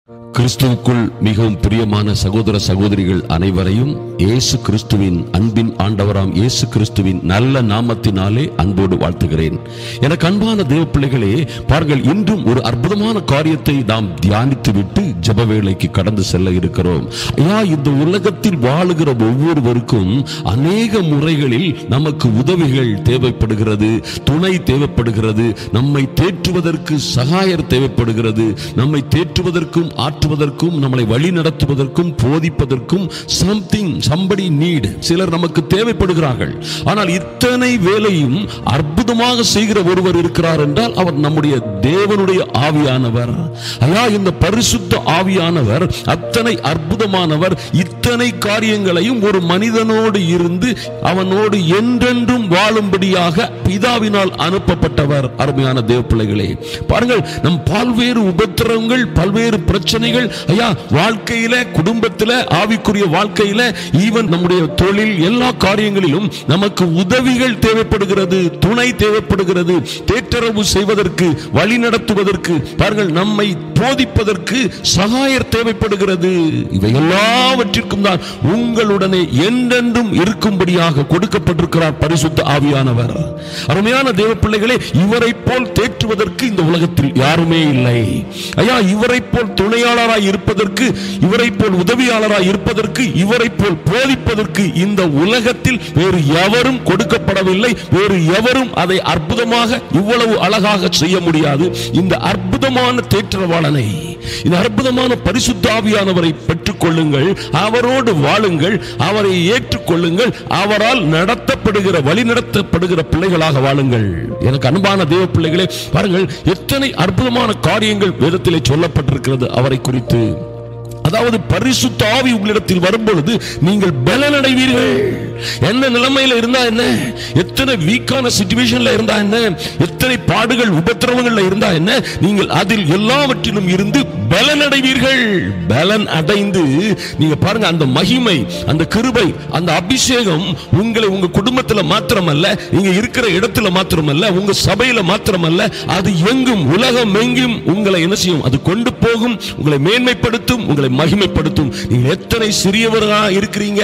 கிறிஸ்துவுக்குள் மிகவும் பிரியமான சகோதர சகோதரிகள் அனைவரையும் இயேசு கிறிஸ்துவின் அன்பின் ஆண்டவராம் இயேசு கிறிஸ்துவின் நல்ல நாமத்தினாலே அன்போடு வாழ்த்துகிறேன். எனக்கு அன்பான தேவ பிள்ளைகளே, பாருங்கள், இன்றும் ஒரு அற்புதமான காரியத்தை நாம் தியானித்து விட்டு ஜெப வேளைக்கு கடந்து செல்ல இருக்கிறோம். இந்த உலகத்தில் வாழுகிற ஒவ்வொருவருக்கும் அநேக முறைகளில் நமக்கு உதவிகள் தேவைப்படுகிறது, துணை தேவைப்படுகிறது, நம்மை தேற்றுவதற்கு சகாயர் தேவைப்படுகிறது, நம்மை தேற்றுவதற்கும் ஆற்றுவதற்கும் நம்மளை வழி நடத்துவதற்கும் போதிப்பதற்கும் somebody need. சிலர் நமக்கு தேவைப்படுகிறார்கள். ஆனால் இத்தனை வேலையும் அற்புதமாக செய்கிற ஒருவர் இருக்கிறார் என்றால் அவர் நம்முடைய தேவனுடைய ஆவியானவர். இந்த பரிசுத்த ஆவியானவர் அத்தனை அற்புதமானவர். இத்தனை காரியங்களையும் ஒரு மனிதனோடு இருந்து அவனோடு என்றென்றும் வாழும்படியாக பிதாவினால் அனுப்பப்பட்டவர். அருமையான தேவ பிள்ளைகளே, பாருங்கள், நம் பல்வேறு உபத்திரவங்கள், பல்வேறு பிரச்சனைகள், வாழ்க்கையில, குடும்பத்தில, ஆவிக்குரிய வாழ்க்கையில, ஈவன் நம்முடைய தொழில், எல்லா காரியங்களிலும் நமக்கு உதவிகள் தேவைப்படுகிறது, துணை தேவைப்படுகிறது, தேற்றரவு செய்வதற்கு, வழி நடத்துவதற்கு, பாருங்கள், நம்மை போதிப்பதற்கு சகாயர் தேவைப்படுகிறது. இவை எல்லாவற்றிற்கும் தான் உங்களுடனே என்றென்றும் இருக்கும்படியாக கொடுக்கப்பட்டிருக்கிறார் பரிசுத்த ஆவியானவர். அருமையான தேவ பிள்ளைகளே, இவரை போல் தேற்றுவதற்கு இந்த உலகத்தில் யாருமே இல்லை. இவரை போல் துணையாளராய் இருப்பதற்கு, இவரை போல் உதவியாளராய் இருப்பதற்கு, இவரை போல் போதிப்பதற்கு இந்த உலகத்தில் வேறு எவரும் கொடுக்கப்படவில்லை. வேறு எவரும் அதை அற்புதமாக இவ்வளவு அழகாக செய்ய முடியாது. இந்த அற்புதமான தேற்றவாளனை, இந்த அற்புதமான பரிசுத்த ஆவியானவரை பெற்றுக் கொள்ளுங்கள், அவரோடு வாழுங்கள், அவரை ஏற்றுக்கொள்ளுங்கள், அவரால் நடத்தப்படுகிற, வழி நடத்தப்படுகிற பிள்ளைகளாக வாழுங்கள். எனக்கு அன்பான தேவ பிள்ளைகளே, பாருங்கள், எத்தனை அற்புதமான காரியங்கள் வேதத்திலே சொல்லப்பட்டிருக்கிறது அவரை குறித்து. அதாவது பரிசுத்த ஆவி உங்களிடத்தில் வரும்பொழுது நீங்கள் பலனடைவீர்கள். என்ன நிலைமையில இருந்தா என்ன, எத்தனை வீக்கான சிச்சுவேஷன்ல இருந்தா என்ன, எத்தனை பாடுகள் உபத்திரவங்கள்ல இருந்தா என்ன, நீங்கள் அதில் எல்லாவற்றிலும் இருந்து பலனடைவீர்கள். பலன் அடைந்து நீங்க பாருங்க, அந்த மகிமை, அந்த கிருபை, அந்த அபிஷேகம் உங்களை உங்க குடும்பத்துல மாத்திரமல்ல, நீங்க இருக்கிற இடத்துல மாத்திரமல்ல, உங்க சபையில மாத்திரமல்ல, அது எங்கும், உலகம் எங்கும் உங்களை என்ன செய்யும்? அது கொண்டு போகும், உங்களை மேன்மைப்படுத்தும், உங்களை மகிமைப்படுத்தும். நீங்க எத்தனை சிறியவராக இருக்கிறீங்க,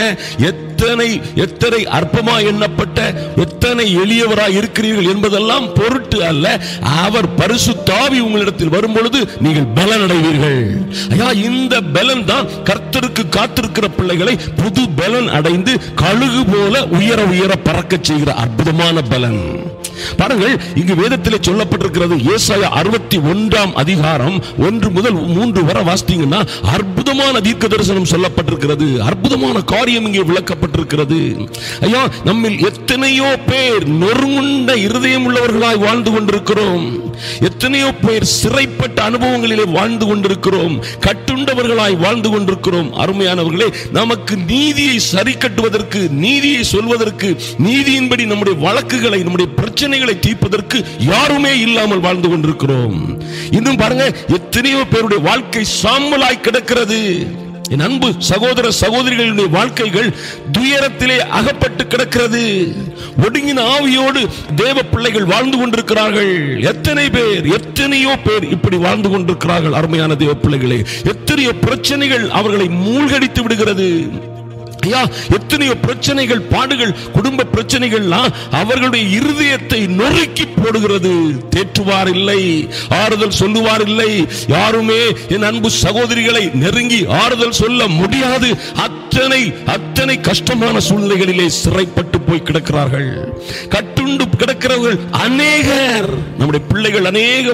எத்தனை அற்பமா எண்ணப்பட்ட, எத்தனை எளியவராக இருக்கிறீர்கள் என்பதெல்லாம் பொருட்டு அல்ல. அவர் பரிசுத்த ஆவி உங்களிடத்தில் வரும்பொழுது நீங்கள் பலனடைவீர்கள். இந்த பலன் தான் கர்த்தருக்கு காத்திருக்கிற பிள்ளைகளை புது பலன் அடைந்து கழுகு போல உயர உயர பறக்க செய்கிற அற்புதமான பலன். பாருங்கள், இங்கு வேதத்திலே சொல்லப்பட்டிருக்கிறது. ஏசாயா 61 அதிகாரம் 1 முதல் 3 வரை வாசித்தீங்கன்னா அற்புதமான தீர்க்க தரிசனம் சொல்லப்பட்டிருக்கிறது. அற்புதமான காரியம் இங்கே விளக்கப்பட்டிருக்கிறது. நம்மில் எத்தனையோ பேர் நொறுங்குண்ட இருதயம் உள்ளவர்களாய் வாழ்ந்து கொண்டிருக்கிறோம். எத்தனையோ பேர் சிறைப்பட்ட அனுபவங்களிலே வாழ்ந்து கொண்டிருக்கிறோம். கட்டுண்டவர்களாய் வாழ்ந்து கொண்டிருக்கிறோம். அருமையானவர்களே, நமக்கு நீதியை சரி கட்டுவதற்கு, நீதியை சொல்வதற்கு, நீதியின்படி நம்முடைய வழக்குகளை, நம்முடைய பிரச்சனைகளை தீர்ப்பதற்கு யாருமே இல்லாமல் வாழ்ந்து கொண்டிருக்கிறோம். இன்னும் பாருங்க, எத்தனையோ பேருடைய வாழ்க்கை சாம்பலாய் கிடக்கிறது. என் அன்பு சகோதர சகோதரிகளுடைய வாழ்க்கைகள் துயரத்திலே அகப்பட்டு கிடக்கிறது. ஒடுங்கின ஆவியோடு தேவ பிள்ளைகள் வாழ்ந்து கொண்டிருக்கிறார்கள். எத்தனையோ பேர் இப்படி வாழ்ந்து கொண்டிருக்கிறார்கள். அருமையான தேவ பிள்ளைகளே, எத்தனையோ பிரச்சனைகள் அவர்களை மூழ்கடித்து விடுகிறது. எத்தனையோ பிரச்சனைகள், பாடுகள், குடும்ப பிரச்சனைகள்லாம் அவர்களுடைய இருதயத்தை நொறுக்கி போடுகிறது. தேற்றுவார் இல்லை, ஆறுதல் சொல்லுவார் இல்லை. யாருமே என் அன்பு சகோதரிகளை நெருங்கி ஆறுதல் சொல்ல முடியாது. அத்தனை கஷ்டமான சூழ்நிலைகளிலே சிறைப்பட்டு போய் கிடக்கிறார்கள். கட்டுண்டு கிடக்கிறவர்கள் அநேகர். நம்முடைய பிள்ளைகள்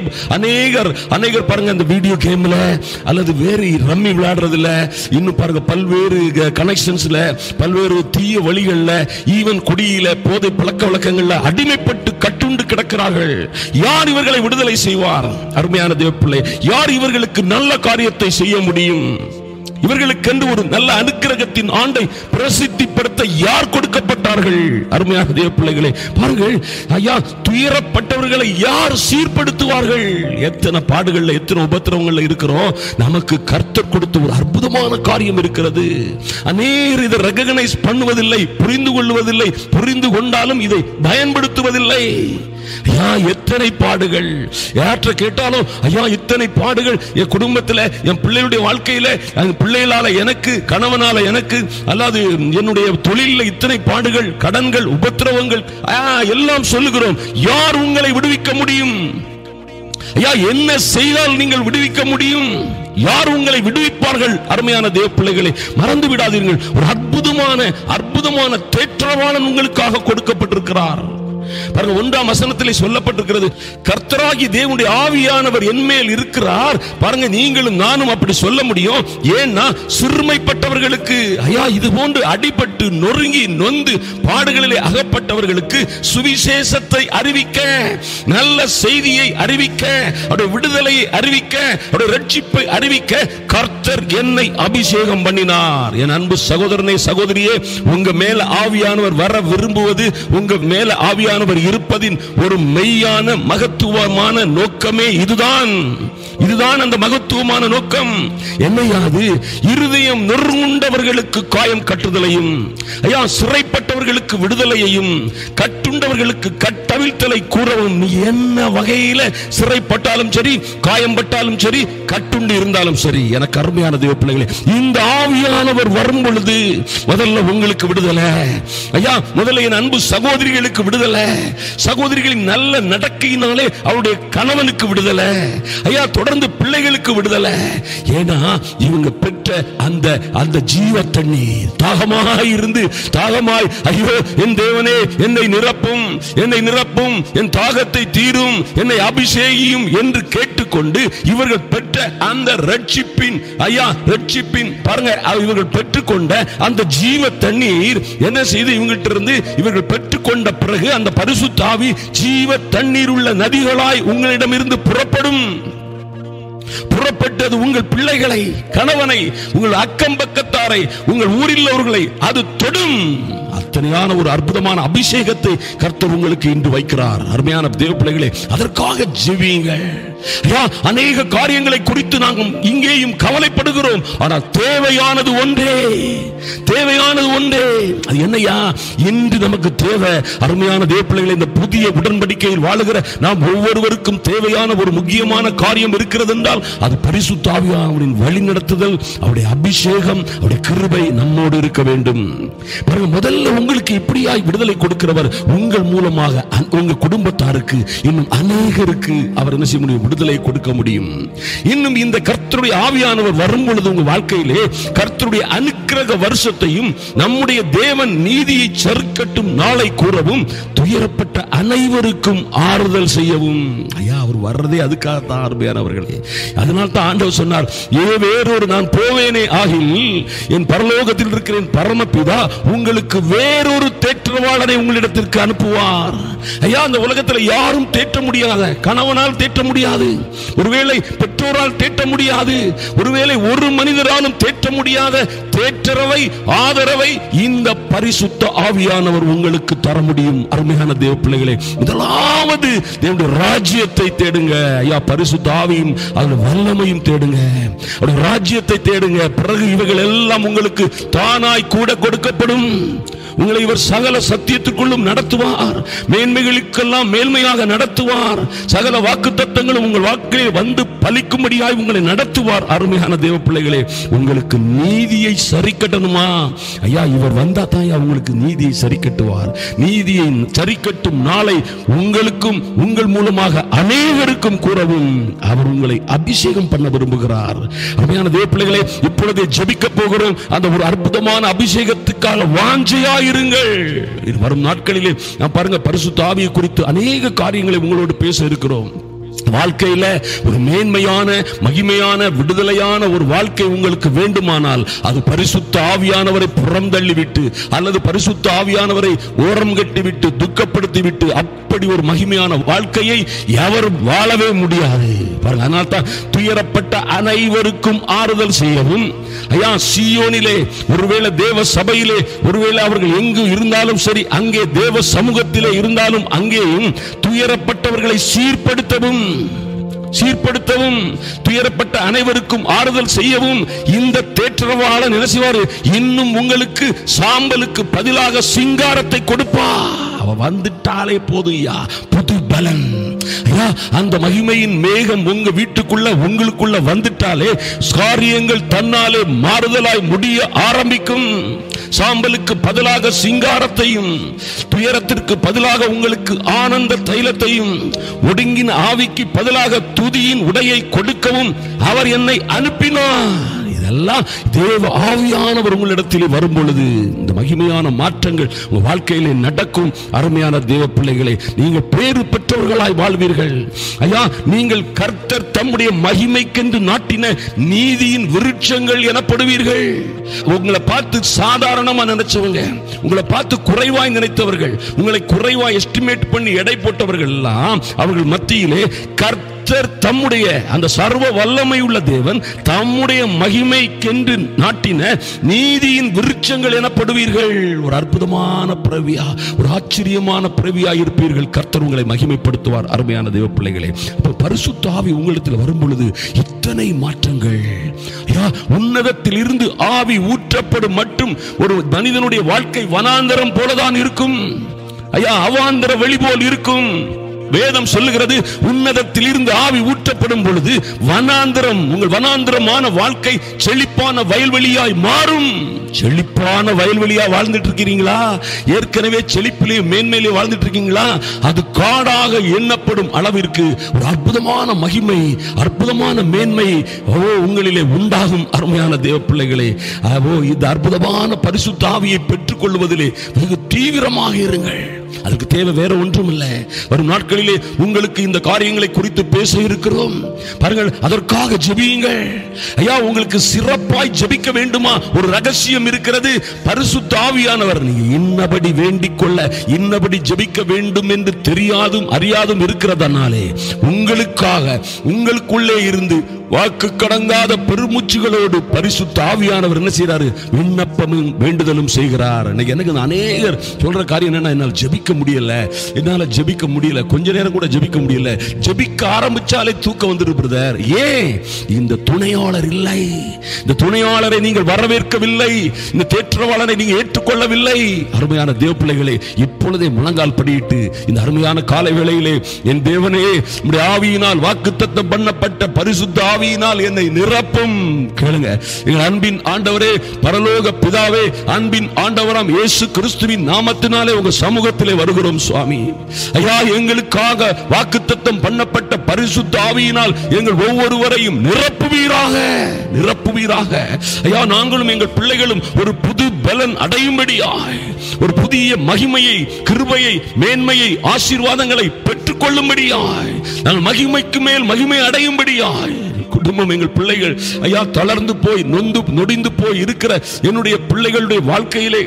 அநேகர் பாருங்க, அந்த வீடியோ கேம்ல அல்லது வேறு ரம்மி விளையாடுறதுல, இன்னும் பாருங்க பல்வேறு கனெக்ஷன்ஸ்ல, பல்வேறு தீய வழிகள்ல, ஈவன் குடியில, போதை பழக்க வழக்கங்கள்ல அடிமைப்பட்டு கட்டுண்டு கிடக்கிறார்கள். யார் இவர்களை விடுதலை செய்வார்? அருமையான தேவ பிள்ளை, யார் இவர்களுக்கு நல்ல காரியத்தை செய்ய முடியும்? இவர்களுக்கென்று ஒரு நல்ல அனுக்கிரகத்தின் ஆண்டை பிரசித்திப்படுத்த யார் கொடுக்கப்பட்டார்கள்? அருமையான தேவ பிள்ளைகளே, பாருங்கள், துயரப்பட்டவர்களை யார் சீர்படுத்துவார்கள்? எத்தனை பாடுகள்ல, எத்தனை உபத்திரவங்கள்ல இருக்கிறோம். நமக்கு கர்த்தர் கொடுத்த ஒரு அற்புதமான காரியம் இருக்கிறது. அநேகர் இதை ரெகக்னைஸ் பண்ணுவதில்லை, புரிந்து கொள்வதில்லை, புரிந்து கொண்டாலும் இதை பயன்படுத்துவதில்லை. ஐயா எத்தனை பாடுகள், யாற்ற கேட்டாலும் ஐயா இத்தனை பாடுகள் என் குடும்பத்தில், என் பிள்ளைகளுடைய வாழ்க்கையில, என் பிள்ளைகளால எனக்கு, கணவனால எனக்கு, அல்லாது என்னுடைய தொழிலில் இத்தனை பாடுகள், கடன்கள், உபத்திரவங்கள் எல்லாம் சொல்லுகிறோம். யார் உங்களை விடுவிக்க முடியும்? ஐயா என்ன செய்தால் நீங்கள் விடுவிக்க முடியும்? யார் உங்களை விடுவிப்பார்கள்? அருமையான தேவ பிள்ளைகளை மறந்து விடாதீர்கள். ஒரு அற்புதமான தேற்றவாளன் உங்களுக்காக கொடுக்கப்பட்டிருக்கிறார். பாருங்க, 1ஆம் வசனத்திலே சொல்லப்பட்டிருக்கிறது, கர்த்தராகி தேவனுடைய ஆவியானவர் என்மேல் இருக்கிறார். பாருங்க, நீங்களும் நானும் அப்படி சொல்ல முடியும். ஏன்னா சிறுமைப்பட்டவர்களுக்கு, ஐயா இது போன்று அடிபட்டு நொறுங்கி நொந்து பாடுகளிலே அகப்பட்டவர்களுக்கு சுவிசேஷத்தை அறிவிக்க, நல்ல செய்தியை அறிவிக்க, அவருடைய விடுதலையை அறிவிக்க, அவருடைய ரட்சிப்பை அறிவிக்க கர்த்தர் என்னை அபிஷேகம் பண்ணினார். என் அன்பு சகோதரனே, சகோதரியே, உங்க மேல ஆவியானவர் வர விரும்புவது, உங்க மேல ஆவியானவர் இருப்பதின் ஒரு மெய்யான மகத்துவமான நோக்கமே இதுதான். அந்த மகத்துவமான நோக்கம் என்னையாது? இருதயம் நொறுங்குண்டவர்களுக்கு காயம் கட்டுதலையும், ஐயா சிறைப்பட்டவர்களுக்கு விடுதலையையும், கட்டுண்டவர்களுக்கு கட்டவிழ்த்தலை கூறவும். நீ என்ன வகையில சிறைப்பட்டாலும் சரி, காயம் பட்டாலும் சரி, கட்டுண்டு இருந்தாலும் சரி, எனக்கு அருமையான தேவ பிள்ளைகளே, இந்த ஆவியானவர் வரும் பொழுது முதல்ல உங்களுக்கு விடுதலை. ஐயா முதல்ல என் அன்பு சகோதரிகளுக்கு விடுதலை, சகோதரிகளின் நல்ல நடக்கையினாலே அவருடைய கணவனுக்கு விடுதலை, ஐயா தொடர்ந்து பிள்ளைகளுக்கு விடுதலை. ஏன்னா இவங்க பெற்ற அந்த ஜீவ தண்ணீர் தாகமாய் ஐயோ என் தேவனே என்னை நிரப்பும், என் தாகத்தை தீரும், என்னை அபிஷேகியும் என்று கேட்டுக்கொண்டு இவர்கள் பெற்ற அந்த ரட்சிப்பின், ஐயா ரட்சிப்பின், பாருங்க இவர்கள் பெற்றுக்கொண்ட அந்த ஜீவ தண்ணீர் என்ன செய்து இவங்கள்ட்ட இருந்து இவர்கள் பெற்றுக்கொண்ட பிறகு அந்த பரிசுத்த ஆவி ஜீவ தண்ணீர் உள்ள நதிகளாய் உங்களிடமிருந்து புறப்பட்டது உங்கள் பிள்ளைகளை, கணவனை, உங்கள் அக்கம் பக்கத்தாரை, உங்கள் ஊரில் உள்ளவர்களை அது தொடும். அத்தனையான ஒரு அற்புதமான அபிஷேகத்தை கர்த்தர் உங்களுக்கு இன்று வைக்கிறார். அருமையான தேவ பிள்ளைகளே, அதற்காக ஜெபியுங்கள். அநேக காரியங்களை குறித்து நாங்கள் இங்கேயும் கவலைப்படுகிறோம். ஆனால் தேவையானது ஒன்றே. அது என்னையா? இன்று நமக்கு தேவை. அருமையான தேவ பிள்ளைகளை, இந்த புதிய உடன்படிக்கையில் வாழுகிற நாம் ஒவ்வொருவருக்கும் தேவையான ஒரு முக்கியமான காரியம் இருக்கிறது என்றால் அது பரிசுத்த ஆவியானவரின் வழி நடத்துதல், அவருடைய அபிஷேகம், அவருடைய கிருபை நம்மோடு இருக்க வேண்டும். பாருங்க, முதல்ல உங்களுக்கு இப்படியாய் விடுதலை கொடுக்கிறவர் உங்கள் மூலமாக உங்க குடும்பத்தாருக்கு, இன்னும் அநேகருக்கு அவர் என்ன செய்ய முடியும்? விடுதலை கொடுக்க முடியும். இன்னும் இந்த கர்த்தருடைய ஆவியானவர் வரும் பொழுது உங்க வாழ்க்கையிலே கர்த்தருடைய அனுக்கிரக வருஷத்தையும், நம்முடைய தேவன் நீதியை சறுக்கட்டும் நாளை கூறவும், துயரப்பட்ட அனைவருக்கும் ஆறுதல் செய்யவும். ஐயா அவர் வர்றதே அதுக்காகத்தான் அருமையானவர்களே. அதனால் தான் ஆண்டவர் சொன்னார், வேறொரு நான் போவேனே ஆகில் என் பரலோகத்தில் இருக்கிறேன் பரமபிதா உங்களுக்கு வேறொரு தேற்றவாளனை உங்களிடத்திற்கு அனுப்புவார். ஐயா அந்த உலகத்தில் யாரும் தேற்ற முடியாத, கணவனால் தேற்ற முடியாது, ஒருவேளை பெற்றோரால் தேற்ற முடியாது, ஒருவேளை ஒரு மனிதராலும் தேற்ற முடியாத தேற்றரவை, ஆதரவை இந்த பரிசுத்த ஆவியானவர் உங்களுக்கு தர முடியும். அருமையான தேவ பிள்ளைகளே, முதலாவது தேவனுடைய ராஜ்யத்தை தேடுங்க. ஐயா பரிசுத்த ஆவியும் அதனுடைய வல்லமையும் தேடுங்க, அவருடைய ராஜ்யத்தை தேடுங்க. பிறகு இவைகள் எல்லாம் உங்களுக்கு தானாய் கூட கொடுக்கப்படும். உங்களை இவர் சகல சத்தியத்திற்குள்ளும் நடத்துவார், மேன்மைகளுக்கெல்லாம் மேன்மையாக நடத்துவார், சகல வாக்குத்தத்தங்களும் உங்கள் வாழ்க்கையில் வந்து பலிக்கும்படியாய் உங்களை நடத்துவார். அருமையான தேவ பிள்ளைகளே, உங்களுக்கு நீதியை சரி கட்டணுமா? ஐயா இவர் வந்தா தான் உங்களுக்கு நீதியை சரி கட்டுவார். நீதியை சரி கட்டும் நாளை உங்களுக்கும் உங்கள் மூலமாக அநேகருக்கும் கூறவும் அவர் உங்களை அபிஷேகம் பண்ண விரும்புகிறார். அருமையான தேவ பிள்ளைகளே, இப்பொழுதே ஜெபிக்க போகிறோம். அந்த ஒரு அற்புதமான அபிஷேகத்துக்காக வாஞ்சையா இருங்கள். வரும் நாட்களிலே நான் பாருங்க பரிசுத்த ஆவியை குறித்து அநேக காரியங்களை உங்களோடு பேச இருக்கிறோம். வாழ்க்கையில ஒரு மேன்மையான, மகிமையான, விடுதலையான ஒரு வாழ்க்கை உங்களுக்கு வேண்டுமானால் அது பரிசுத்த ஆவியானவரை புறம் தள்ளிவிட்டு அல்லது பரிசுத்த ஆவியானவரை ஓரம் கட்டிவிட்டு துக்கப்படுத்திவிட்டு அப்படி ஒரு மகிமையான வாழ்க்கையை எவரும் வாழவே முடியாது. அதனால தான் துயரப்பட்ட அனைவருக்கும் ஆறுதல் செய்யவும், ஐயா சீயோனிலே ஒருவேளை தேவ சபையிலே ஒருவேளை அவர்கள் எங்கு இருந்தாலும் சரி, அங்கே தேவ சமூகத்திலே இருந்தாலும் அங்கேயும் துயரப்பட்டவர்களை சீர்படுத்தவும், துயரப்பட்ட அனைவருக்கும் ஆறுதல் செய்யவும் இந்த தேற்றவாளன் என்ன செய்வார்? இன்னும் உங்களுக்கு சாம்பலுக்கு பதிலாக சிங்காரத்தை கொடுப்பா. அவ வந்துட்டாலே போதும், புது பலன். அந்த மகிமையின் மேகம் உங்க வீட்டுக்குள்ள உங்களுக்குள்ள வந்துட்டாலே காரியங்கள் தன்னாலே மாறுதலாய் முடிய ஆரம்பிக்கும். சாம்பலுக்கு பதிலாக சிங்காரத்தையும், துயரத்திற்கு பதிலாக உங்களுக்கு ஆனந்த தைலத்தையும், ஒடுங்கின ஆவிக்கு பதிலாக துதியின் உடையை கொடுக்கவும் அவர் என்னை அனுப்பினார். இதெல்லாம் தேவ ஆவியானவர் உங்களிடத்திலே வரும் பொழுது இந்த மகிமையான மாற்றங்கள் உங்க வாழ்க்கையிலே நடக்கும். அருமையான தேவ பிள்ளைகளே, நீங்கள் பேறு பெற்றவர்களாய் வாழ்வீர்கள். ஐயா, நீங்கள் கர்த்தர் தம்முடைய மகிமைக்கென்று நாட்டின நீதியின் விருட்சங்கள் எனப்படுவீர்கள். உங்களை பார்த்து சாதாரணமா நினைச்சவங்க, உங்களை பார்த்து குறைவாய் நினைத்தவர்கள், உங்களை குறைவாய் எஸ்டிமேட் பண்ணி எடை போட்டவர்கள் எல்லாம் அவர்கள் மத்தியிலே கர்த்தர் தம்முடைய அந்த சர்வ வல்லமை உள்ள தேவன் தம்முடைய மகிமைக்கென்று நாட்டின நீதியின் விருட்சங்கள் எனப்படுவீர்கள். ஒரு அற்புதமான பிறவியா, ஒரு ஆச்சரியமான பிறவியா இருப்பீர்கள். கர்த்தர் உங்களை மகிமைப்படுத்துவார். அருமையான தேவ பிள்ளைகளே, பரிசுத்த ஆவி உங்களிடத்தில் வரும் பொழுது இத்தனை மாற்றங்கள். உன்னதத்தில் இருந்து ஆவி ஊற்றப்படும் மட்டும் ஒரு மனிதனுடைய வாழ்க்கை வனாந்தரம் போலதான் இருக்கும். ஐயா, அவாந்தர வெளி போல் இருக்கும். வேதம் சொல்லுகிறது, உன்னதத்தில் இருந்து ஆவி ஊற்றப்படும் பொழுது வனாந்தரம், உங்கள் வனாந்தரமான வாழ்க்கை செழிப்பான வயல்வெளியாய் மாறும். செழிப்பான வயல்வெளியா வாழ்ந்துட்டு இருக்கிறீங்களா? ஏற்கனவே செழிப்பிலே மேன்மையிலே வாழ்ந்துட்டு இருக்கீங்களா? அது காடாக எண்ணப்படும் அளவிற்கு ஒரு அற்புதமான மகிமை, அற்புதமான மேன்மை உங்களிலே உண்டாகும். அருமையான தேவ பிள்ளைகளே, இந்த அற்புதமான பரிசுத்த ஆவியை பெற்றுக் கொள்வதிலே வெகு தீவிரமாக இருங்கள். அதுக்கு தேவை வேற ஒன்றும் இல்லை. வரும் நாட்களிலே உங்களுக்கு இந்த காரியங்களை குறித்து பேச இருக்கிறோம். பாருங்கள், அதற்காக ஜெபியுங்கள். ஐயா, உங்களுக்கு சிறப்பாய் ஜெபிக்க வேண்டுமா? ஒரு ரகசியம் இருக்கிறது. பரிசுத்த ஆவியானவர் நீங்க இன்னபடி வேண்டிக் கொள்ள, இன்னபடி ஜெபிக்க வேண்டும் என்று தெரியாதும் அறியாதும் இருக்கிறதனாலே உங்களுக்காக உங்களுக்குள்ளே இருந்து வாக்கு கடங்காத பெருமூச்சுகளோடு பரிசுத்த ஆவியானவர் என்ன செய்யறாரு? விண்ணப்பமும் வேண்டுதலும் செய்கிறார். எனக்கு அநேகர் சொல்ற காரியம் என்னன்னா, என்னால் ஜெபிக்க முடியல, என்னால ஜெபிக்க முடியல, கொஞ்ச நேரம் கூட ஜெபிக்க முடியல. ஜெபிக்க ஆரம்பிச்சாலே தூக்கம் வந்துரு பிரதர். ஏன்? இந்த துணையாளர் இல்லை. இந்த துணையாளரை நீங்கள் வரவேற்கவில்லை. இந்த தேற்றவாளனை நீங்க ஏற்றுக்கொள்ளவில்லை. அருமையான தேவ பிள்ளைகளே, இப்பொழுதே முழங்கால் படியிட்டு இந்த அருமையான காலை வேளையிலே, என் தேவனே, உம்முடைய ஆவியினால் வாக்குத்தத்தம் பண்ணப்பட்ட பரிசுத்த ஆவியினால் என்னை நிரப்பும். கேளுங்க. எங்கள் அன்பின் ஆண்டவரே, பரலோக பிதாவே, அன்பின் ஆண்டவராம் இயேசு கிறிஸ்துவின் நாமத்தினாலே உங்க சமூகத்திலே வருகிறோம் சுவாமி. ஐயா, எங்களுக்காக வாக்குத்தத்தம் பண்ணப்பட்ட பரிசுத்த ஆவியினால் எங்கள் ஒவ்வொருவரையும் நிரப்புவீராக, நிரப்புவீராக. ஐயா, நாங்களும் எங்கள் பிள்ளைகளும் ஒரு புது பலன் அடையும்படியாய், ஒரு புதிய மகிமையை, கிருபையை, மேன்மையை, ஆசீர்வாதங்களை பெற்றுக் கொள்ளும்படியாய், நாங்கள் மகிமைக்கு மேல் மகிமை அடையும்படியாய், குடும்பம், எங்கள் பிள்ளைகள் ஐயா தளர்ந்து போய் நொடிந்து போய் இருக்கிற என்னுடைய பிள்ளைகளுடைய வாழ்க்கையிலே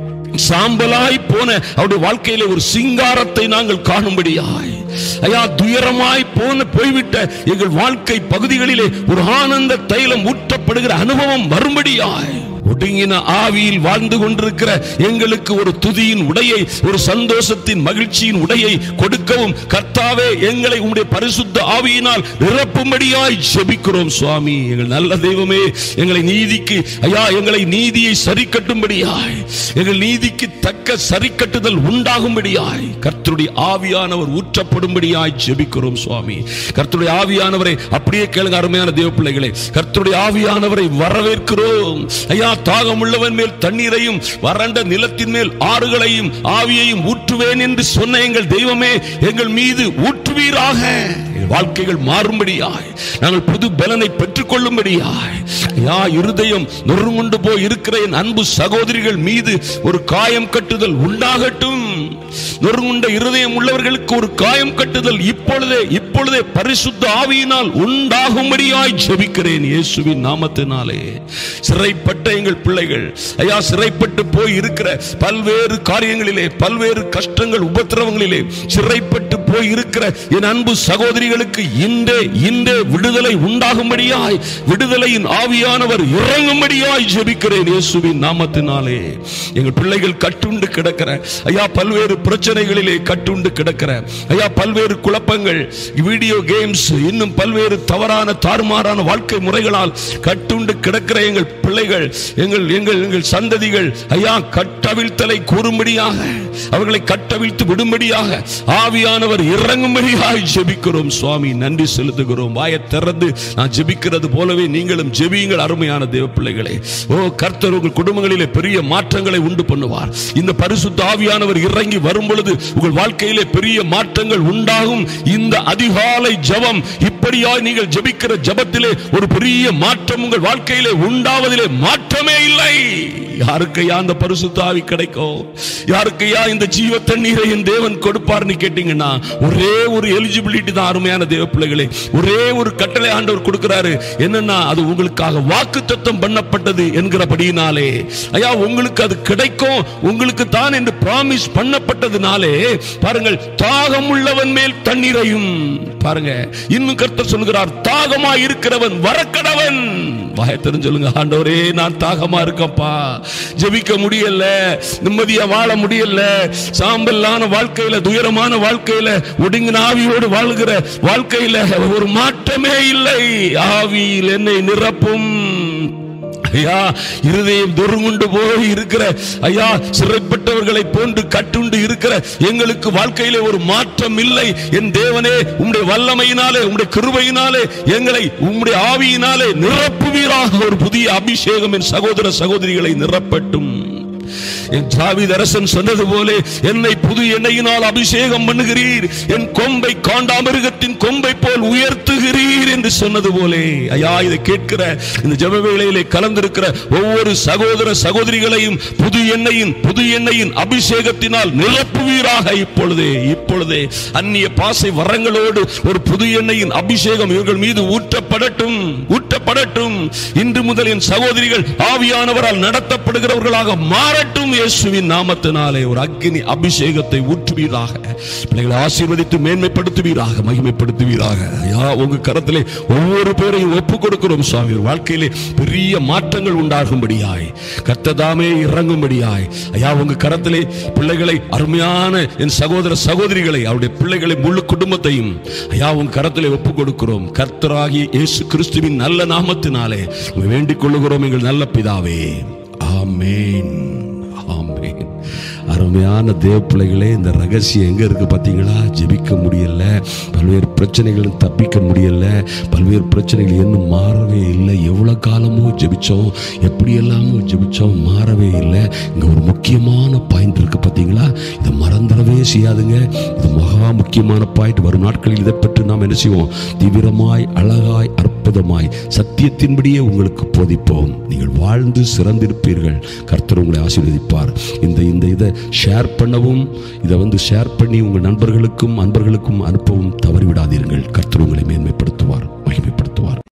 சாம்பலாய் போன அவருடைய வாழ்க்கையிலே ஒரு சிங்காரத்தை நாங்கள் காணும்படியாய், ஐயா துயரமாய் போய்விட்ட எங்கள் வாழ்க்கை பகுதிகளிலே ஒரு ஆனந்த தைலம் ஊற்றப்படுகிற அனுபவம் வரும்படியாய், ஒடுங்கின ஆவியில் வாழ்ந்து கொண்டிருக்கிற எங்களுக்கு ஒரு துதியின் உடையை, ஒரு சந்தோஷத்தின் மகிழ்ச்சியின் உடையை கொடுக்கவும் கர்த்தாவே எங்களை உம்முடைய பரிசுத்த ஆவியினால் நிரப்பும்படியாய் ஜெபிக்கிறோம் சுவாமி. எங்கள் நல்ல தெய்வமே, எங்களை நீதிக்கு ஐயா, எங்களை நீதியை சரிக்கட்டும்படியாய், எங்கள் நீதிக்கு தக்க சரிக்கட்டுதல் உண்டாகும்படியாய் கர்த்தருடைய ஆவியானவர் ஊற்றப்படும்படியாய் ஜெபிக்கிறோம் சுவாமி. கர்த்தருடைய ஆவியானவரை அப்படியே கேளுங்க. அருமையான தேவ பிள்ளைகளே, கர்த்தருடைய ஆவியானவரை வரவேற்கிறோம். ஐயா, தாகம் உள்ளவன் மேல் தண்ணீரையும் வறண்ட நிலத்தின் மேல் ஆறுகளையும் ஆவியையும் ஊற்றுவேன் என்று சொன்ன எங்கள் தெய்வமே, எங்கள் மீது ஊற்றுவீராக. வாழ்க்கைகள் மாறும்படியாய், நாங்கள் புது பலனை பெற்றுக் கொள்ளும்படியாய், இருதயம் நொறுங்குண்டு போய் இருக்கிற என் அன்பு சகோதரிகள் மீது ஒரு காயம் கட்டுதல் உண்டாகட்டும். நொறுங்குண்ட இருதயம் உள்ளவர்களுக்கு ஒரு காயம் கட்டுதல் இப்பொழுதே பரிசுத்த ஆவியினால் உண்டாகும்படியாய் ஜெபிக்கிறேன் இயேசுவின் நாமத்தினாலே. சிறைப்பட்ட எங்கள் பிள்ளைகள் ஐயா, சிறைப்பட்டு போய் இருக்கிற பல்வேறு காரியங்களிலே, பல்வேறு கஷ்டங்கள் உபத்திரவங்களிலே சிறைப்பட்டு போய் இருக்கிற என் அன்பு சகோதரிகளுக்கு இன்றே விடுதலை உண்டாகும்படியாய், விடுதலையின் ஆவியை ஆவியானவர் இறங்கும்படியாய் ஜெபிக்கிறேன் இயேசுவின் நாமத்தினாலே. எங்கள் பிள்ளைகள் கட்டுண்டு கிடக்கிற ஐயா பல்வேறு பிரச்சனைகளிலே கட்டுண்டு கிடக்கிற ஐயா பல்வேறு குழப்பங்கள், வீடியோ கேம்ஸ், இன்னும் பல்வேறு தவறான தாறுமாறான வாழ்க்கை முறைகளால் கட்டுண்டு கிடக்கிற எங்கள் பிள்ளைகள், எங்கள் எங்கள் எங்கள் சந்ததிகள் ஐயா கட்டவிழ்த்தலை கூறும்படியாக, அவர்களை கட்டவிழ்த்து விடும்படியாக ஆவியானவர் இறங்கும்படியாய் ஜெபிக்கிறோம் சுவாமி. நன்றி செலுத்துகிறோம். வாயை திறந்து நான் ஜெபிக்கிறது போலவே நீங்களும் ஜெபியுங்கள் அருமையான தேவ பிள்ளைகளே. ஓ கர்த்தர் உங்கள் குடும்பங்களிலே பெரிய மாற்றங்களை உண்டு பண்ணுவார். இந்த பரிசுத்த ஆவியானவர் இறங்கி வரும் பொழுது உங்கள் வாழ்க்கையிலே பெரிய மாற்றங்கள் உண்டாகும். இந்த அதிகாலை ஜெபம் இப்படியாய் நீங்கள் ஜெபிக்கிற ஜெபத்திலே ஒரு பெரிய மாற்றம் உங்கள் வாழ்க்கையிலே உண்டாவதிலே மாற்றமே இல்லை. யாருக்கையா அந்த பரிசுத்த ஆவி கிடைக்கும்? யாருக்கையா இந்த ஜீவ தண்ணீரை என் தேவன் கொடுப்பார்னு கேட்டீங்கன்னா ஒரே ஒரு எலிஜிபிலிட்டி தான் அருமையான தேவ பிள்ளைகளே. ஒரே ஒரு கட்டளை ஆண்டவர் கொடுக்கிறாரு. என்னன்னா அது உங்களுக்காக வாக்குத்தத்தம் பண்ணப்பட்டது என்கிறபடியினாலே ஐயா உங்களுக்கு அது கிடைக்கும், உங்களுக்கு தான் என்று பிராமிஸ் பண்ணப்பட்டதுனாலே பாருங்கள், தாகம் உள்ளவன் மேல் தண்ணீரையும் பாருங்க. இன்னும் கர்த்தர் சொல்கிறார், தாகமா இருக்கிறவன் வரக்கடவன். வாயை தெரிஞ்சு சொல்லுங்க, ஆண்டவரே நான் தாகமா இருக்கப்பா, ஜெபிக்க முடியல, நிம்மதியா வாழ முடியல, சாம்பலான வாழ்க்கையில, துயரமான வாழ்க்கையில, ஒடுங்கின ஆவியோடு வாழ்கிற வாழ்க்கையில ஒரு மாற்றமே இல்லை. ஆவியில் என்னை நிரப்பும். ஐயா இருதயம் துருங்குண்டு போய் இருக்கிற ஐயா சிறைப்பட்டவர்களை போன்று கட்டுண்டு இருக்கிற எங்களுக்கு வாழ்க்கையிலே ஒரு மாற்றம் இல்லை. என் தேவனே உம்முடைய வல்லமையினாலே, உம்முடைய கிருபையினாலே எங்களை உம்முடைய ஆவியினாலே நிரப்புவீராக. ஒரு புதிய அபிஷேகம் என் சகோதர சகோதரிகளை நிரப்பட்டும். என் தாவீது அரசன் சொன்னது போல என்னை புது எண்ணெயினால் அபிஷேகம் பண்ணுகிறீர், என் கொம்பை காண்டாமிருகத்தின் கொம்பை போல் உயர்த்துகிறீர் என்று சொன்னது போலே ஐயா இதை கேட்கிற இந்த ஜெப வேளையிலே கலந்திருக்கிற ஒவ்வொரு சகோதர சகோதரிகளையும் புது எண்ணெயின் அபிஷேகத்தினால் நிரப்புவீராக. இப்பொழுதே அந்நிய பாசை வரங்களோடு ஒரு புது எண்ணெயின் அபிஷேகம் இவர்கள் மீது ஊற்றப்படட்டும். இன்று முதல் என் சகோதரிகள் ஆவியானவரால் நடத்தப்படுகிறவர்களாக மாறட்டும். இயேசுவின் நாமத்தினாலே ஒரு அக்கினி அபிஷேகத்தை ஊற்றுவீராக. பிள்ளைகளை ஆசீர்வதித்து மேன்மைப்படுத்துவீராக, மகிமைப்படுத்துவீராக. ஐயா உங்க கரத்திலே ஒவ்வொரு பேரையும் ஒப்புக் கொடுக்கிறோம் சுவாமி. வாழ்க்கையிலே பெரிய மாற்றங்கள் உண்டாகும்படியாய், கர்த்ததாமே இறங்கும்படியாய் ஐயா உங்க கரத்திலே பிள்ளைகளை, அருமையான என் சகோதர சகோதரிகளை, அவருடைய பிள்ளைகளை, முழு குடும்பத்தையும் ஐயா உங்க கரத்திலே ஒப்புக் கொடுக்கிறோம். கர்த்தராகிய இயேசு கிறிஸ்துவின் நல்ல நாமத்தினாலே வேண்டிக் கொள்ளுகிறோம் எங்கள் நல்ல பிதாவே. ஆமென், ஆமென். அருமையான தேவ பிள்ளைகளே, இந்த ரகசியம் எங்க இருக்கு பார்த்தீங்களா? ஜெபிக்க முடியல, பல்வேறு பிரச்சனைகளும் தப்பிக்க முடியல, பல்வேறு பிரச்சனைகள் இன்னும் மாறவே இல்லை. எவ்வளவு காலமோ ஜெபிச்சோம், எப்படியெல்லாமோ ஜெபிச்சோம், மாறவே இல்லை. இங்க ஒரு முக்கியமான பாயிண்ட் இருக்கு பார்த்தீங்களா? இதை மறந்துடவே செய்யாதுங்க. இது மகா முக்கியமான பாயிண்ட். வரும் நாட்களில் இதை பற்றி நாம் என்ன செய்வோம்? தீவிரமாய், அழகாய், அற்புதமாய் சத்தியத்தின்படியே உங்களுக்கு போதிப்போம். நீங்கள் வாழ்ந்து சிறந்திருப்பீர்கள். கர்த்தர் உங்களை ஆசீர்வதிப்பார். இந்த இதை ஷேர் பண்ணவும், இதை ஷேர் பண்ணி உங்கள் நண்பர்களுக்கும் அன்பர்களுக்கும் அனுப்பவும் தவறிவிடாதீர்கள். கர்த்தர் உங்களை மேன்மைப்படுத்துவார்.